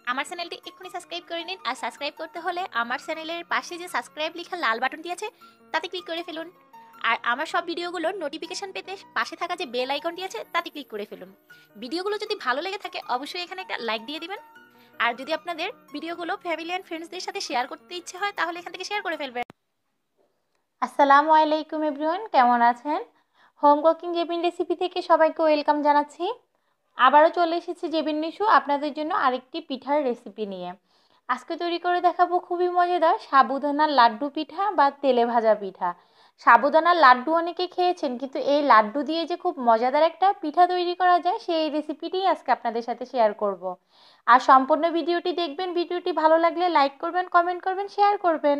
আমার চ্যানেলটি এক্ষুনি সাবস্ক্রাইব করে নিন, আর সাবস্ক্রাইব করতে হলে আমার চ্যানেলের পাশে যে সাবস্ক্রাইব লেখা লাল বাটনটি আছে তাতে ক্লিক করে ফেলুন। আর আমার সব ভিডিওগুলোর নোটিফিকেশন পেতে পাশে থাকা যে বেল আইকনটি আছে তাতে ক্লিক করে ফেলুন। ভিডিওগুলো যদি ভালো লেগে থাকে অবশ্যই এখানে একটা লাইক দিয়ে দিবেন। আর যদি আপনাদের ভিডিওগুলো ফ্যামিলি অ্যান্ড ফ্রেন্ডসদের সাথে শেয়ার করতে ইচ্ছে হয় তাহলে এখান থেকে শেয়ার করে ফেলবেন। আসসালামু আলাইকুম এভরিওয়ান, কেমন আছেন? হোম কুকিং জেবিন রেসিপি থেকে সবাইকে ওয়েলকাম জানাচ্ছি। আবারও চলে এসেছি জেবিন নিশু আপনাদের জন্য আরেকটি পিঠার রেসিপি নিয়ে। আজকে তৈরি করে দেখাবো খুবই মজাদার সাবুদানার লাড্ডু পিঠা বা তেলে ভাজা পিঠা। সাবুদানার লাড্ডু অনেকে খেয়েছেন, কিন্তু এই লাড্ডু দিয়ে যে খুব মজাদার একটা পিঠা তৈরি করা যায় সেই রেসিপিটিই আজকে আপনাদের সাথে শেয়ার করব। আর সম্পূর্ণ ভিডিওটি দেখবেন। ভিডিওটি ভালো লাগলে লাইক করবেন, কমেন্ট করবেন, শেয়ার করবেন।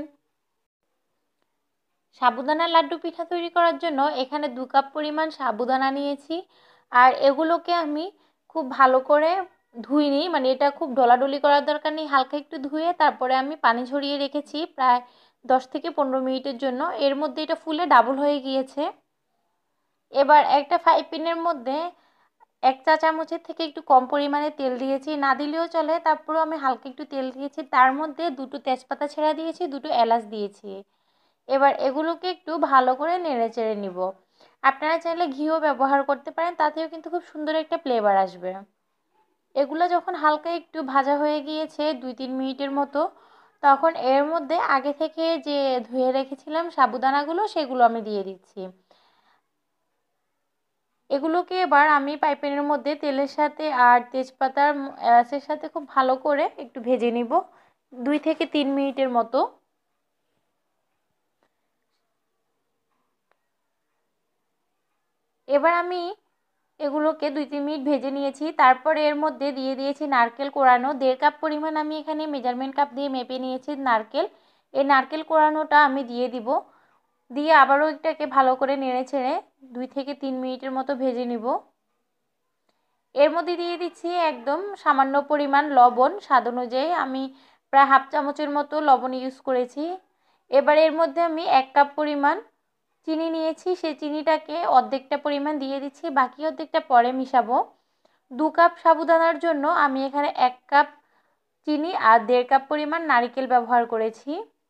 সাবুদানার লাড্ডু পিঠা তৈরি করার জন্য এখানে 2 কাপ পরিমাণ সাবুদানা নিয়েছি। আর এগুলোকে আমি খুব ভালো করে ধুইনি, মানে এটা খুব ডলাডলি করার দরকার নেই, হালকা একটু ধুয়ে তারপরে আমি পানি ঝরিয়ে রেখেছি প্রায় 10 থেকে 15 মিনিটের জন্য। এর মধ্যে এটা ফুলে ডাবল হয়ে গিয়েছে। এবার একটা ফ্রাই প্যানের মধ্যে 1 চা চামচের থেকে একটু কম পরিমাণে তেল দিয়েছি, না দিলেও চলে, তারপরেও আমি হালকা একটু তেল দিয়েছি। তার মধ্যে 2টো তেজপাতা ছেড়া দিয়েছি, 2টো এলাচ দিয়েছি। এবার এগুলোকে একটু ভালো করে নেড়ে চেড়ে নিব। আপনারা চাইলে ঘিও ব্যবহার করতে পারেন, তাতেও কিন্তু খুব সুন্দর একটা ফ্লেভার আসবে। এগুলো যখন হালকা একটু ভাজা হয়ে গিয়েছে 2-3 মিনিটের মতো, তখন এর মধ্যে আগে থেকে যে ধুয়ে রেখেছিলাম সাবুদানাগুলো সেগুলো আমি দিয়ে দিচ্ছি। এগুলোকে এবার আমি পাইপেনের মধ্যে তেলের সাথে আর তেজপাতার এলাচের সাথে খুব ভালো করে একটু ভেজে নিব 2 থেকে 3 মিনিটের মতো। এবার আমি এগুলোকে 2-3 মিনিট ভেজে নিয়েছি। তারপরে এর মধ্যে দিয়ে দিয়েছি নারকেল কোড়ানো 1.5 কাপ পরিমাণ। আমি এখানে মেজারমেন্ট কাপ দিয়ে মেপে নিয়েছি নারকেল। এই নারকেল কোড়ানোটা আমি দিয়ে দিব। দিয়ে আবারও এটাকে ভালো করে নেড়ে ছেড়ে 2 থেকে 3 মিনিটের মতো ভেজে নিব। এর মধ্যে দিয়ে দিচ্ছি একদম সামান্য পরিমাণ লবণ, স্বাদ অনুযায়ী। আমি প্রায় হাফ চামচের মতো লবণ ইউজ করেছি। এবার এর মধ্যে আমি 1 কাপ পরিমাণ চিনি নিয়েছি, সেই চিনিটাকে অর্ধেকটা পরিমাণ দিয়ে দিচ্ছি, বাকি অর্ধেকটা পরে মিশাবো। 2 কাপ সাবুদানার জন্য আমি এখানে 1 কাপ চিনি আর 1.5 কাপ পরিমাণ নারকেল ব্যবহার করেছি।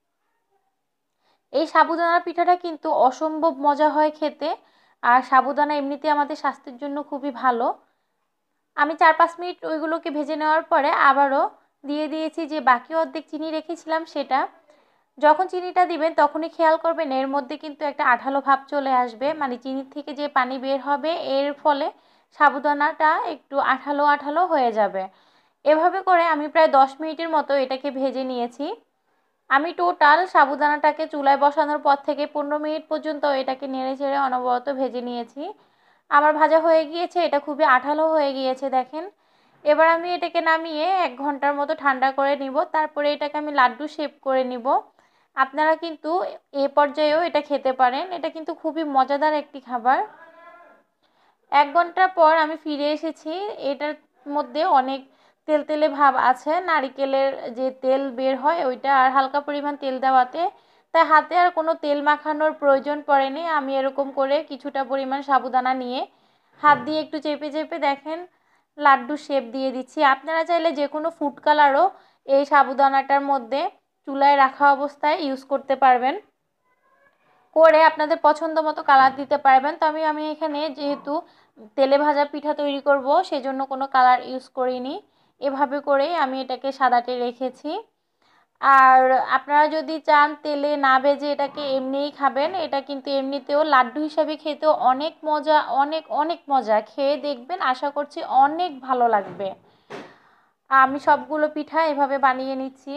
এই সাবুদানা পিঠাটা কিন্তু অসম্ভব মজা হয় খেতে, আর সাবুদানা এমনিতে আমাদের স্বাস্থ্যের জন্য খুবই ভালো। আমি 4-5 মিনিট ওইগুলোকে ভেজে নেওয়ার পরে আবারও দিয়ে দিয়েছি যে বাকি অর্ধেক চিনি রেখেছিলাম সেটা। যখন চিনিটা দিবেন তখনই খেয়াল করবেন এর মধ্যে কিন্তু একটা আঠালো ভাব চলে আসবে, মানে চিনির থেকে যে পানি বের হবে এর ফলে সাবুদানাটা একটু আঠালো আঠালো হয়ে যাবে। এভাবে করে আমি প্রায় 10 মিনিটের মতো এটাকে ভেজে নিয়েছি। আমি টোটাল সাবুদানাটাকে চুলায় বসানোর পর থেকে 15 মিনিট পর্যন্ত এটাকে নেড়ে চেড়ে অনবরত ভেজে নিয়েছি। আমার ভাজা হয়ে গিয়েছে, এটা খুবই আঠালো হয়ে গিয়েছে দেখেন। এবার আমি এটাকে নামিয়ে 1 ঘন্টার মতো ঠান্ডা করে নিব। তারপরে এটাকে আমি লাড্ডু শেপ করে নিব। আপনারা কিন্তু এ পর্যায়েও এটা খেতে পারেন, এটা কিন্তু খুবই মজাদার একটি খাবার। 1 ঘন্টা পর আমি ফিরে এসেছি। এটার মধ্যে অনেক তেলতেলে ভাব আছে, নারিকেলের যে তেল বের হয় ওইটা, আর হালকা পরিমাণ তেল দেওয়াতে তাই হাতে আর কোনো তেল মাখানোর প্রয়োজন পড়েনি। আমি এরকম করে কিছুটা পরিমাণ সাবুদানা নিয়ে হাত দিয়ে একটু চেপে চেপে দেখেন লাড্ডু শেপ দিয়ে দিচ্ছি। আপনারা চাইলে যে কোনো ফুড কালারও এই সাবুদানাটার মধ্যে চুলায় রাখা অবস্থায় ইউজ করতে পারবেন, করে আপনাদের পছন্দ মতো কালার দিতে পারবেন। তো আমি এখানে যেহেতু তেলে ভাজা পিঠা তৈরি করব সেজন্য কোনো কালার ইউজ করিনি, এভাবে করেই আমি এটাকে সাদাটে রেখেছি। আর আপনারা যদি চান তেলে না ভেজে এটাকে এমনিই খাবেন, এটা কিন্তু এমনিতেও লাড্ডু হিসাবে খেতেও অনেক মজা, অনেক অনেক মজা। খেয়ে দেখবেন, আশা করছি অনেক ভালো লাগবে। আমি সবগুলো পিঠা এভাবে বানিয়ে নিচ্ছি।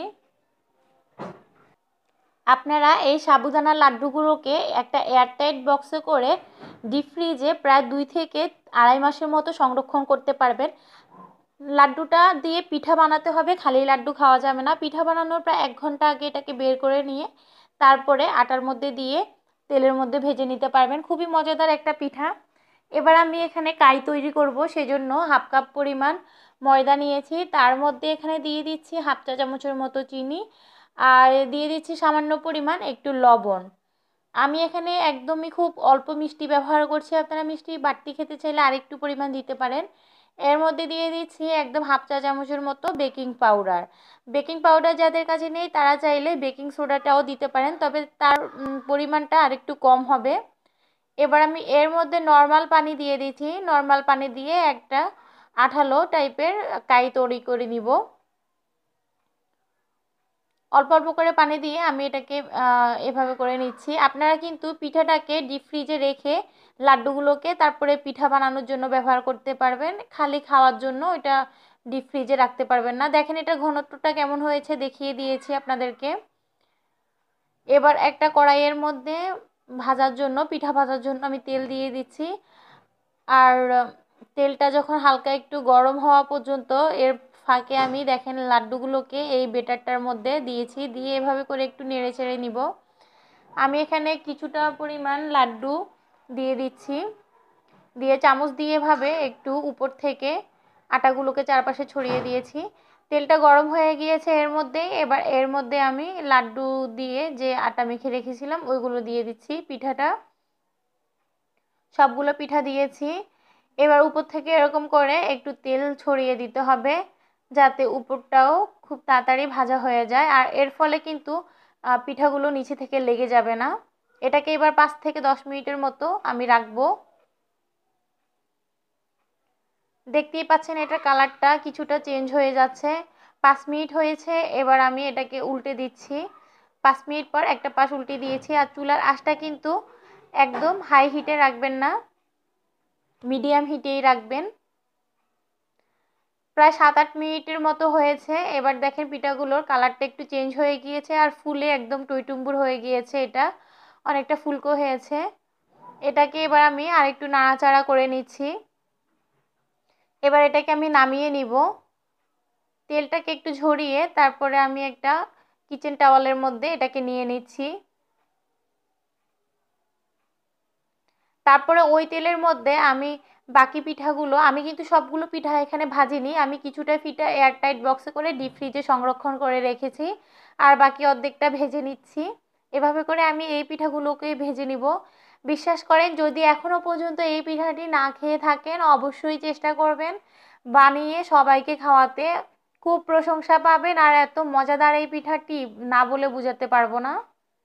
আপনারা এই সাবুদানার লাড্ডুগুলোকে একটা এয়ারটাইট বক্সে করে ডিপ ফ্রিজে প্রায় 2 থেকে 2.5 মাসের মতো সংরক্ষণ করতে পারবেন। লাড্ডুটা দিয়ে পিঠা বানাতে হবে, খালি লাড্ডু খাওয়া যাবে না। পিঠা বানানোর প্রায় 1 ঘন্টা আগে এটাকে বের করে নিয়ে তারপরে আটার মধ্যে দিয়ে তেলের মধ্যে ভেজে নিতে পারবেন। খুবই মজাদার একটা পিঠা। এবার আমি এখানে কাই তৈরি করব, সেজন্য হাফ কাপ পরিমাণ ময়দা নিয়েছি। তার মধ্যে এখানে দিয়ে দিচ্ছি হাফ চা চামচের মতো চিনি, আর দিয়ে দিচ্ছি সামান্য পরিমাণ একটু লবণ। আমি এখানে একদমই খুব অল্প মিষ্টি ব্যবহার করছি, আপনারা মিষ্টি বাড়তি খেতে চাইলে আরেকটু পরিমাণ দিতে পারেন। এর মধ্যে দিয়ে দিচ্ছি একদম হাফ চা চামচের মতো বেকিং পাউডার। বেকিং পাউডার যাদের কাছে নেই তারা চাইলে বেকিং সোডাটাও দিতে পারেন, তবে তার পরিমাণটা আরেকটু কম হবে। এবার আমি এর মধ্যে নর্মাল পানি দিয়ে দিচ্ছি। নর্মাল পানি দিয়ে একটা আঠালো টাইপের কাই তৈরি করে নিব। অল্প অল্প করে পানি দিয়ে আমি এটাকে এভাবে করে নিচ্ছি। আপনারা কিন্তু পিঠাটাকে ডিপ ফ্রিজে রেখে লাড্ডুগুলোকে তারপরে পিঠা বানানোর জন্য ব্যবহার করতে পারবেন, খালি খাওয়ার জন্য এটা ডিপ ফ্রিজে রাখতে পারবেন না। দেখেন এটা ঘনত্বটা কেমন হয়েছে, দেখিয়ে দিয়েছি আপনাদেরকে। এবার একটা কড়াইয়ের মধ্যে ভাজার জন্য, পিঠা ভাজার জন্য আমি তেল দিয়ে দিচ্ছি। আর তেলটা যখন হালকা একটু গরম হওয়া পর্যন্ত, এর ফাঁকে আমি দেখেন লাড্ডুগুলোকে এই বেটারটার মধ্যে দিয়েছি, দিয়ে এভাবে করে একটু নেড়ে চেড়ে নিব। আমি এখানে কিছুটা পরিমাণ লাড্ডু দিয়ে দিচ্ছি, দিয়ে চামচ দিয়ে এভাবে একটু উপর থেকে আটাগুলোকে চারপাশে ছড়িয়ে দিয়েছি। তেলটা গরম হয়ে গিয়েছে এর মধ্যে। এবার এর মধ্যে আমি লাড্ডু দিয়ে যে আটা মেখে রেখেছিলাম ওইগুলো দিয়ে দিচ্ছি। পিঠাটা সবগুলো পিঠা দিয়েছি। এবার উপর থেকে এরকম করে একটু তেল ছড়িয়ে দিতে হবে, যাতে উপরটাও খুব তাড়াতাড়ি ভাজা হয়ে যায়, আর এর ফলে কিন্তু পিঠাগুলো নিচে থেকে লেগে যাবে না। এটাকে এবার 5 থেকে 10 মিনিটের মতো আমি রাখবো। দেখতেই পাচ্ছেন এটার কালারটা কিছুটা চেঞ্জ হয়ে যাচ্ছে। 5 মিনিট হয়েছে, এবার আমি এটাকে উল্টে দিচ্ছি। 5 মিনিট পর একটা পাশ উল্টে দিয়েছি। আর চুলার আঁচটা কিন্তু একদম হাই হিটে রাখবেন না, মিডিয়াম হিটেই রাখবেন। প্রায় 7-8 মিনিটের মতো হয়েছে। এবার দেখেন পিঠাগুলোর কালারটা একটু চেঞ্জ হয়ে গিয়েছে আর ফুলে একদম টইটুম্বুর হয়ে গিয়েছে, এটা অনেকটা ফুলকো হয়েছে। এটাকে এবার আমি আরেকটু নাড়াচাড়া করে নিচ্ছি। এবার এটাকে আমি নামিয়ে নিব। তেলটাকে একটু ঝরিয়ে তারপরে আমি একটা কিচেন টাওয়ালের মধ্যে এটাকে নিয়ে নিচ্ছি। তারপরে ওই তেলের মধ্যে আমি বাকি পিঠাগুলো, আমি কিন্তু সবগুলো পিঠা এখানে ভাজিনি, আমি কিছুটা পিঠা এয়ারটাইট বক্সে করে ডিপ ফ্রিজে সংরক্ষণ করে রেখেছি, আর বাকি অর্ধেকটা ভেজে নিচ্ছি। এভাবে করে আমি এই পিঠাগুলোকে ভেজে নিব। বিশ্বাস করেন, যদি এখনও পর্যন্ত এই পিঠাটি না খেয়ে থাকেন অবশ্যই চেষ্টা করবেন বানিয়ে সবাইকে খাওয়াতে। খুব প্রশংসা পাবেন, আর এত মজাদার এই পিঠাটি না বলে বোঝাতে পারবো না।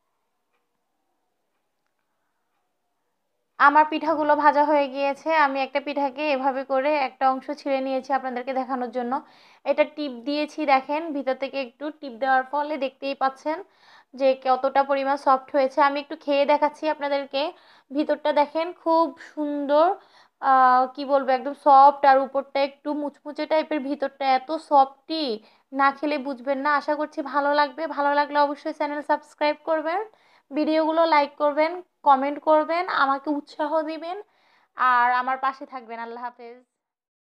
আমার পিঠাগুলো ভাজা হয়ে গিয়েছে। আমি একটা পিঠাকে এভাবে করে একটা অংশ ছিঁড়ে নিয়েছি আপনাদেরকে দেখানোর জন্য। এটা টিপ দিয়েছি, দেখেন ভিতর থেকে একটু টিপ দেওয়ার ফলে দেখতেই পাচ্ছেন যে কতটা পরিমাণ সফট হয়েছে। আমি একটু খেয়ে দেখাচ্ছি আপনাদেরকে। ভিতরটা দেখেন খুব সুন্দর, কি বলবো, একদম সফট, আর উপরটা একটু মুচমুচে টাইপের, ভিতরটা এত সফটি, না খেলে বুঝবেন না। আশা করছি ভালো লাগবে। ভালো লাগলে অবশ্যই চ্যানেল সাবস্ক্রাইব করবেন, ভিডিওগুলো লাইক করবেন, কমেন্ট করবেন, আমাকে উৎসাহ দিবেন, আর আমার পাশে থাকবেন। আল্লাহ হাফেজ।